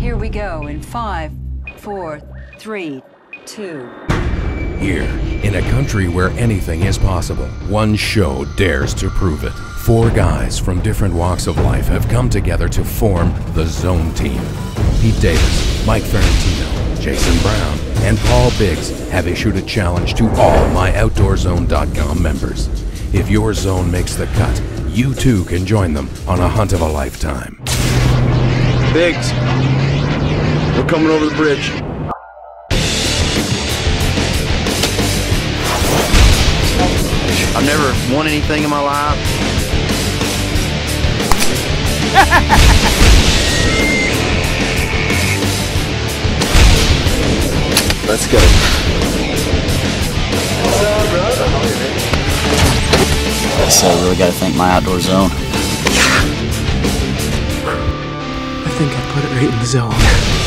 Here we go in 5, 4, 3, 2. Here, in a country where anything is possible, one show dares to prove it. 4 guys from different walks of life have come together to form the Zone Team. Pete Davis, Mike Ferrantino, Jason Brown, and Paul Biggs have issued a challenge to all MyOutdoorZone.com members. If your zone makes the cut, you too can join them on a hunt of a lifetime. Biggs, we're coming over the bridge. I've never won anything in my life. Let's go. So I really gotta thank My Outdoor Zone. I think I put it right in the zone.